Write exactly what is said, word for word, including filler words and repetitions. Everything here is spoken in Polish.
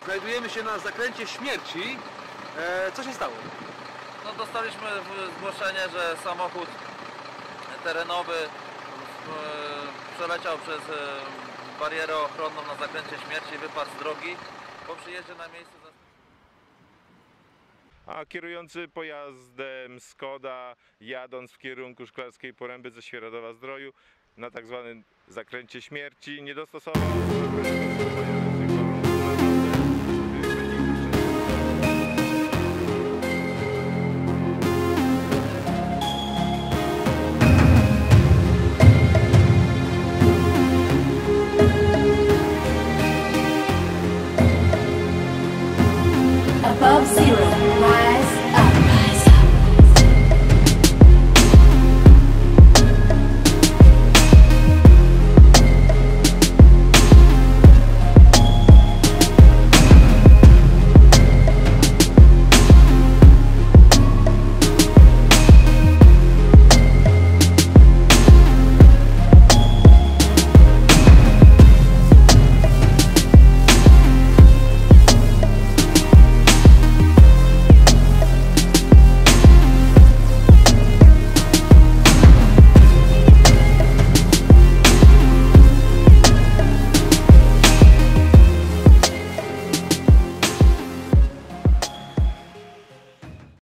Znajdujemy się na zakręcie śmierci. E, co się stało? No, dostaliśmy zgłoszenie, że samochód terenowy e, przeleciał przez e, barierę ochronną na zakręcie śmierci i wypadł z drogi. Po przyjeździe na miejsce A kierujący pojazdem Skoda, jadąc w kierunku Szklarskiej Poręby ze Świeradowa-Zdroju na tak zwanym zakręcie śmierci, nie dostosował above zero.